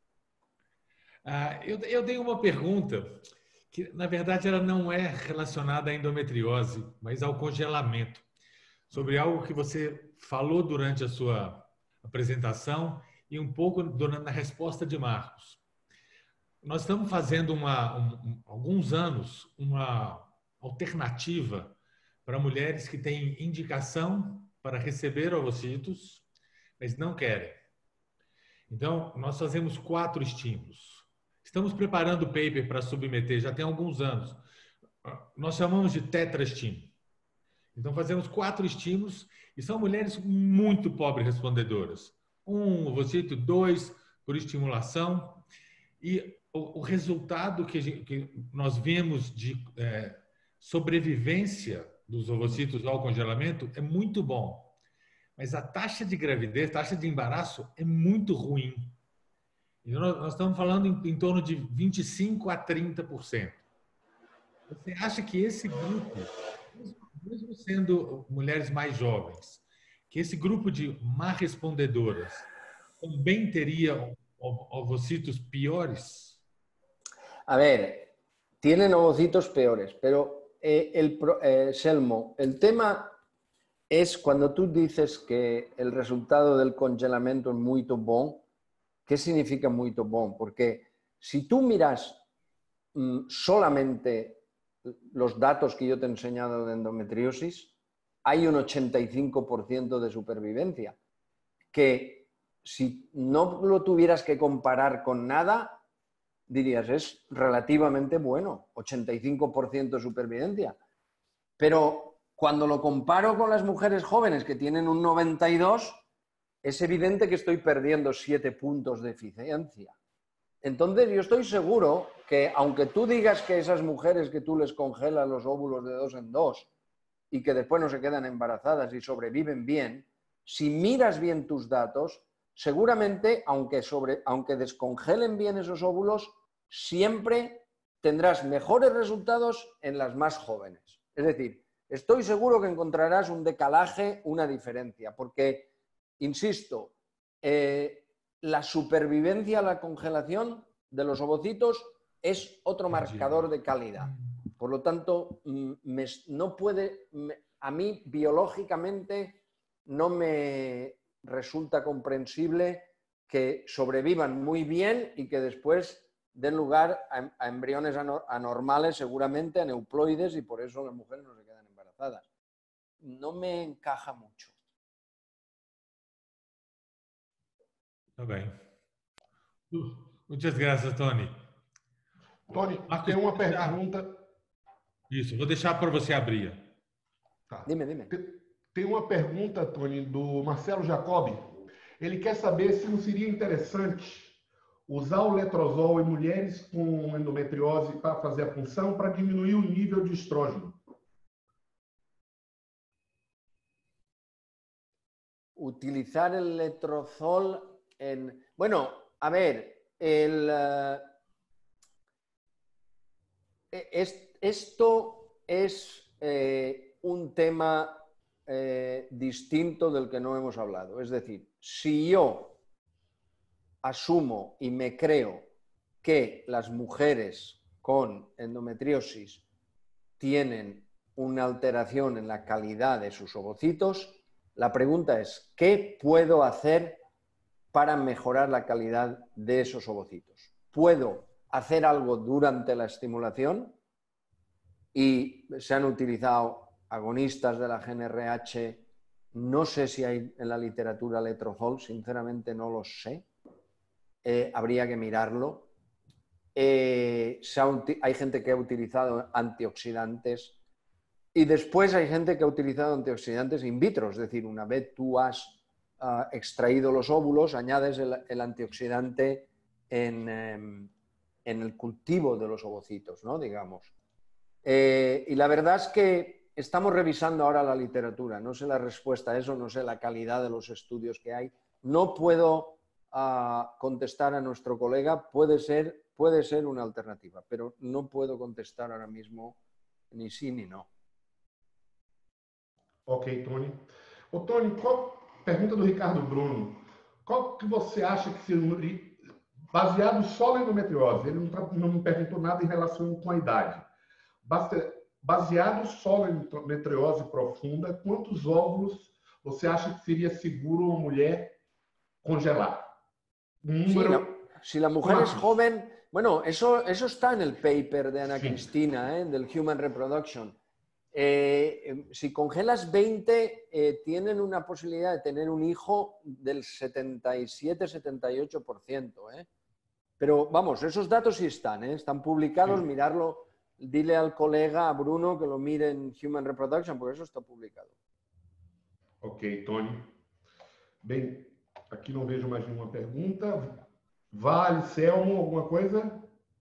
E: Eu dei uma pergunta que, na verdade, ela não é relacionada à endometriose, mas ao congelamento, sobre algo que você falou durante a sua apresentação e um pouco na resposta de Marcos. Nós estamos fazendo alguns anos uma alternativa para mulheres que têm indicação para receber ovocitos, mas não querem. Então, nós fazemos 4 estímulos. Estamos preparando o paper para submeter, já tem alguns anos. Nós chamamos de tetraestímulo. Então, fazemos 4 estímulos e são mulheres muito pobres respondedoras. 1 ovocito, 2 por estimulação. E o resultado que nós vemos de sobrevivência dos ovocitos ao congelamento é muito bom. Mas a taxa de gravidez, taxa de embaraço é muito ruim. Então, nós estamos falando em torno de 25% a 30%. Você acha que esse grupo, mesmo sendo mulheres mais jovens, que esse grupo de má respondedoras também teria ovocitos piores?
C: A ver, tienen ovocitos peores, pero Selmo, el tema es cuando tú dices que el resultado del congelamiento es muy bon, ¿qué significa muy bon? Porque si tú miras solamente los datos que yo te he enseñado de endometriosis, hay un 85% de supervivencia, que si no lo tuvieras que comparar con nada, dirías, es relativamente bueno, 85% de supervivencia. Pero cuando lo comparo con las mujeres jóvenes que tienen un 92%, es evidente que estoy perdiendo 7 puntos de eficiencia. Entonces, yo estoy seguro que, aunque tú digas que esas mujeres que tú les congelas los óvulos de 2 en 2 y que después no se quedan embarazadas y sobreviven bien, si miras bien tus datos, seguramente, aunque descongelen bien esos óvulos, siempre tendrás mejores resultados en las más jóvenes. Es decir, estoy seguro que encontrarás un decalaje, una diferencia, porque, insisto, la supervivencia a la congelación de los ovocitos es otro marcador de calidad. Por lo tanto, a mí biológicamente no me resulta comprensible que sobrevivan muy bien y que después den lugar a embriones anormales, seguramente, a neuploides, y por eso las mujeres no se quedan embarazadas. No me encaja mucho.
E: Tá bem. Muitas graças, Tony.
B: Tony,
E: Marcos,
B: tem uma pergunta.
E: Isso, vou deixar para você abrir.
B: Tá.
C: Dime.
B: Tem uma pergunta, Tony, do Marcelo Jacobi. Ele quer saber se não seria interessante usar o letrozol em mulheres com endometriose para fazer a punção para diminuir o nível de estrógeno.
C: Utilizar el letrozol en... Bueno, a ver, esto es un tema distinto del que no hemos hablado. Es decir, si yo asumo y me creo que las mujeres con endometriosis tienen una alteración en la calidad de sus ovocitos, la pregunta es, ¿qué puedo hacer para mejorar la calidad de esos ovocitos? ¿Puedo hacer algo durante la estimulación? Y se han utilizado agonistas de la GnRH, no sé si hay en la literatura letrozol, sinceramente no lo sé, habría que mirarlo. Hay gente que ha utilizado antioxidantes y después hay gente que ha utilizado antioxidantes in vitro, es decir, una vez tú has extraído los óvulos, añades el antioxidante en el cultivo de los ovocitos, ¿no? Digamos. Y la verdad es que estamos revisando ahora la literatura, no sé la respuesta a eso, no sé la calidad de los estudios que hay, no puedo contestar a nuestro colega, puede ser una alternativa, pero no puedo contestar ahora mismo ni sí ni no.
B: Ok, Tony. Ô, Tony, pergunta do Ricardo Bruno. Qual que você acha que seria, baseado só na endometriose, ele não me perguntou nada em relação com a idade. Baseado só na endometriose profunda, quantos óvulos você acha que seria seguro uma mulher congelar?
C: Si la mujer es joven, bueno, eso está en el paper de Ana Cristina, del Human Reproduction. Si congelas 20, tienen una posibilidad de tener un hijo del 77-78%. Pero vamos, esos datos sí están publicados, sí. Mirarlo, dile al colega, a Bruno, que lo mire en Human Reproduction, porque eso está publicado.
B: Ok, Tony. Bem, aqui não vejo mais nenhuma pergunta. Vale, Selmo, alguma coisa?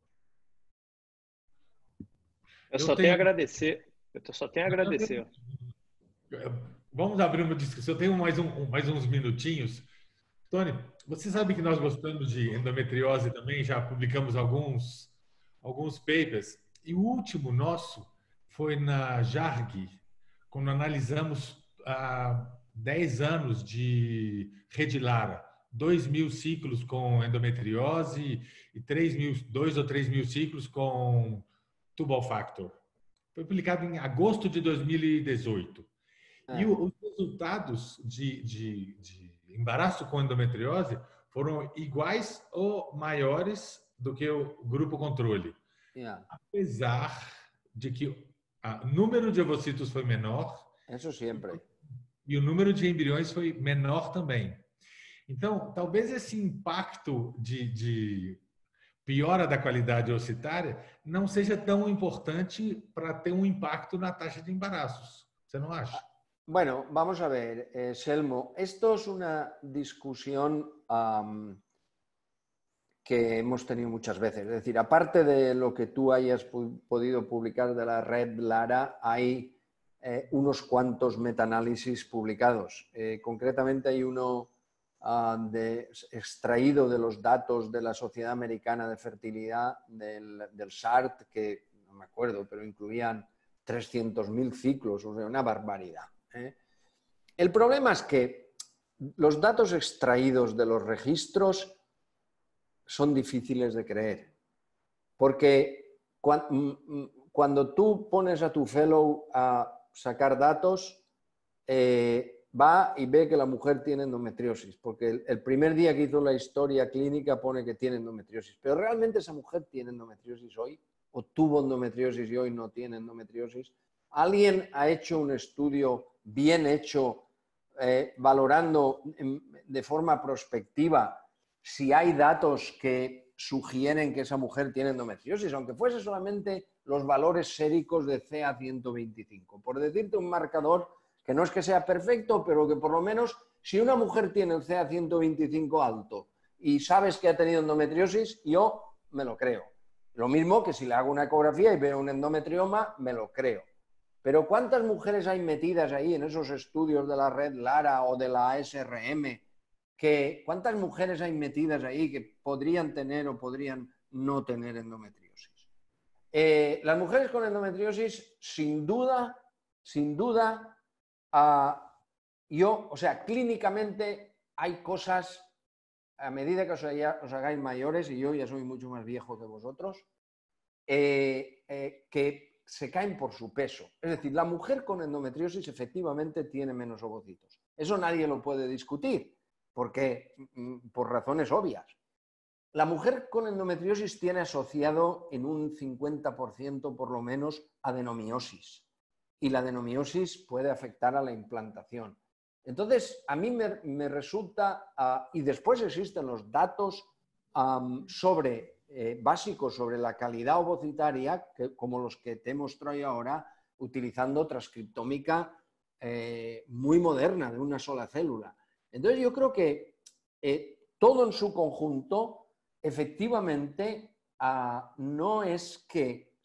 A: Eu só tenho a agradecer. Eu só tenho a agradecer.
E: Vamos abrir uma discussão. Eu tenho mais uns minutinhos. Tony, você sabe que nós gostamos de endometriose também, já publicamos alguns papers. E o último nosso foi na JARG, quando analisamos 10 anos de Rede Lara, 2.000 ciclos com endometriose e 2 ou 3.000 ciclos com tubal factor. Foi publicado em agosto de 2018. E os resultados de embaraço com endometriose foram iguais ou maiores do que o grupo controle. Apesar de que o número de ovocitos foi menor.
C: Isso sempre.
E: E o número de embriões foi menor também. Então, talvez esse impacto de piora da qualidade ocitária não seja tão importante para ter um impacto na taxa de embarazos. ¿Você no acha?
C: Bueno, vamos a ver, Selmo, esto es una discusión que hemos tenido muchas veces. Es decir, aparte de lo que tú hayas podido publicar de la red Lara, hay unos cuantos metaanálisis publicados. Concretamente hay uno extraído de los datos de la Sociedad Americana de Fertilidad del SART, que no me acuerdo, pero incluían 300.000 ciclos, o sea, una barbaridad. El problema es que los datos extraídos de los registros son difíciles de creer, porque cuando tú pones a tu fellow a sacar datos, va y ve que la mujer tiene endometriosis, porque el primer día que hizo la historia clínica pone que tiene endometriosis, pero realmente esa mujer tiene endometriosis hoy, o tuvo endometriosis y hoy no tiene endometriosis. Alguien ha hecho un estudio bien hecho, valorando de forma prospectiva si hay datos que sugieren que esa mujer tiene endometriosis, aunque fuese solamente los valores séricos de CA125. Por decirte un marcador que no es que sea perfecto, pero que por lo menos si una mujer tiene el CA125 alto y sabes que ha tenido endometriosis, yo me lo creo. Lo mismo que si le hago una ecografía y veo un endometrioma, me lo creo. Pero ¿cuántas mujeres hay metidas ahí en esos estudios de la red Lara o de la SRM ¿cuántas mujeres hay metidas ahí que podrían tener o podrían no tener endometriosis? Las mujeres con endometriosis, sin duda, o sea, clínicamente hay cosas, a medida que os hagáis mayores, y yo ya soy mucho más viejo que vosotros, que se caen por su peso. Es decir, la mujer con endometriosis efectivamente tiene menos ovocitos. Eso nadie lo puede discutir, porque por razones obvias. La mujer con endometriosis tiene asociado en un 50% por lo menos adenomiosis. Y la adenomiosis puede afectar a la implantación. Entonces, a mí me resulta, y después existen los datos básicos sobre la calidad ovocitaria, como los que te muestro ahora, utilizando transcriptómica muy moderna de una sola célula. Entonces, yo creo que todo en su conjunto, efectivamente, no es que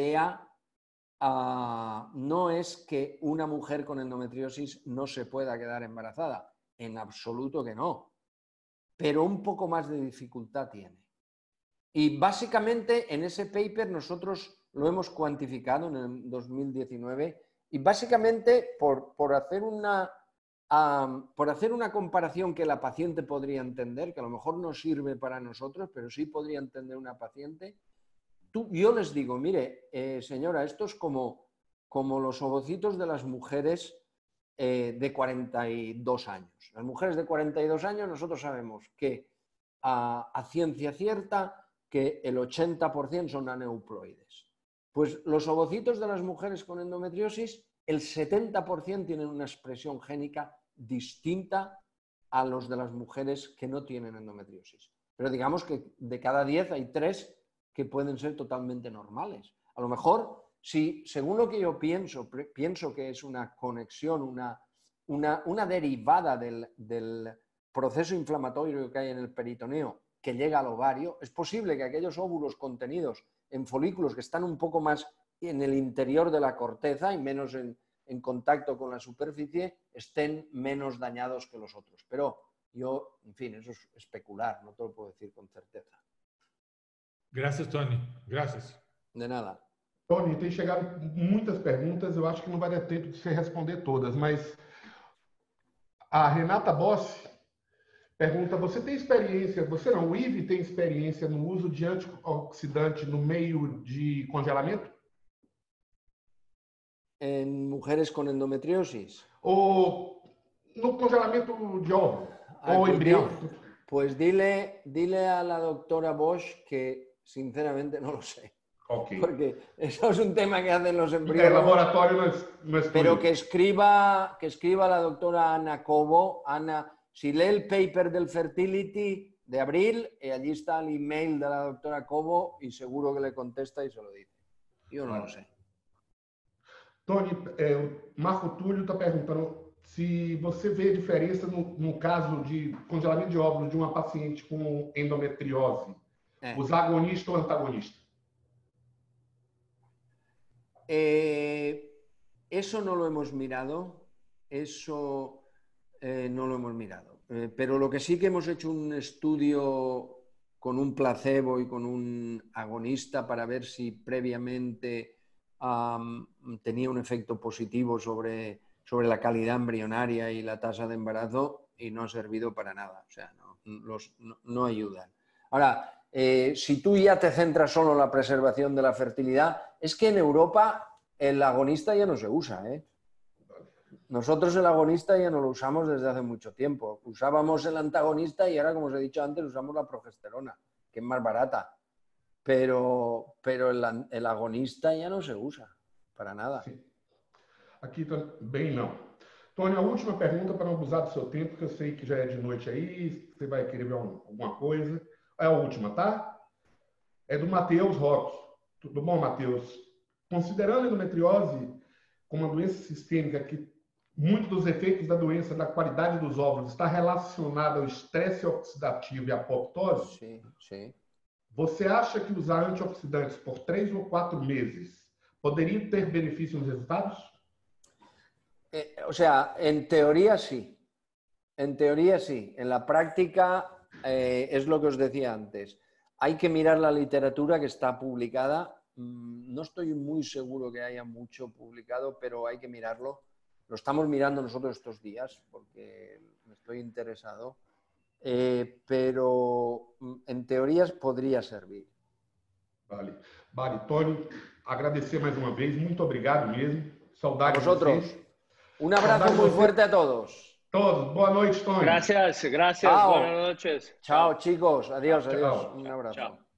C: una mujer con endometriosis no se pueda quedar embarazada. En absoluto que no. Pero un poco más de dificultad tiene. Y básicamente en ese paper nosotros lo hemos cuantificado en el 2019 y básicamente por hacer una comparación que la paciente podría entender, que a lo mejor no sirve para nosotros, pero sí podría entender una paciente, yo les digo, mire, señora, esto es como los ovocitos de las mujeres de 42 años. Las mujeres de 42 años nosotros sabemos que a ciencia cierta que el 80% son aneuploides. Pues los ovocitos de las mujeres con endometriosis, el 70% tienen una expresión génica distinta a los de las mujeres que no tienen endometriosis. Pero digamos que de cada 10 hay 3 que pueden ser totalmente normales. A lo mejor, si según lo que yo pienso que es una conexión, una derivada del proceso inflamatorio que hay en el peritoneo que llega al ovario, es posible que aquellos óvulos contenidos en folículos que están un poco más en el interior de la corteza y menos en contacto con la superficie estén menos dañados que los otros. Pero yo, en fin, eso es especular, no te lo puedo decir con certeza.
E: Gracias, Tony. Gracias.
C: De nada.
B: Tony, tem chegado muitas perguntas, eu acho que não vai dar tempo de você responder todas, mas a Renata Bossi pergunta, você tem experiência, o Ive tem experiência no uso de antioxidante no meio de congelamento?
C: ¿En mujeres con endometriosis?
B: Ou no congelamento de óvulo? Ou embrião?
C: Pues dile a la doctora Bosch que sinceramente no lo sé.
B: Okay.
C: Porque eso es un tema que hacen los
B: El
C: embriólogos.
B: laboratorio no es
C: Pero
B: tuyo.
C: que escriba la doctora Ana Cobo. Si lee el paper del Fertility de abril, allí está el email de la doctora Cobo y seguro que le contesta y se lo dice. Yo no lo sé.
B: Tony, o Marco Túlio está perguntando se você vê diferença no caso de congelamento de óvulos de uma paciente com endometriose, usar agonista ou antagonista?
C: Eso no lo hemos mirado, no lo hemos mirado. Pero lo que sí que hemos hecho un estudio con un placebo y con un agonista para ver si previamente tenía un efecto positivo sobre la calidad embrionaria y la tasa de embarazo y no ha servido para nada. O sea, no ayudan. Ahora, si tú ya te centras solo en la preservación de la fertilidad, es que en Europa el agonista ya no se usa, ¿eh? Nosotros el agonista ya no lo usamos desde hace mucho tiempo. Usábamos el antagonista y ahora, como os he dicho antes, usamos la progesterona, que es más barata. Pero el agonista ya no se usa, para nada.
B: Sim. Aqui bem não. Tony, a última pergunta para não abusar do seu tempo, porque eu sei que já é de noite aí, você vai querer ver alguma coisa. É a última, tá? É do Matheus Roque. Tudo bom, Matheus? Considerando a endometriose como uma doença sistêmica que muitos dos efeitos da doença, da qualidade dos óvulos, está relacionado ao estresse oxidativo e à apoptose?
C: Sim, sim.
B: Você acha que usar antioxidantes por 3 ou 4 meses poderia ter benefício nos resultados?
C: O sea, en teoría sí. En teoría sí, en la práctica es lo que os decía antes. Hay que mirar la literatura que está publicada. No estoy muy seguro que haya mucho publicado, pero hay que mirarlo. Lo estamos mirando nosotros estos días porque me estoy interesado. Pero en teorías podría servir.
B: Vale. Vale, Tony, agradecer mais uma vez. Muito obrigado mesmo.
C: A
B: Saudade de
C: vosotros.
B: você.
C: Un abrazo
B: Saudade de
C: muy
B: você.
C: fuerte a todos.
B: Todos, boa noite, Tony.
A: Gracias,
C: Chao.
A: buenas noches.
C: Chao, chicos. Adiós,
B: Chao.
C: adiós. Un abrazo.
A: Chao.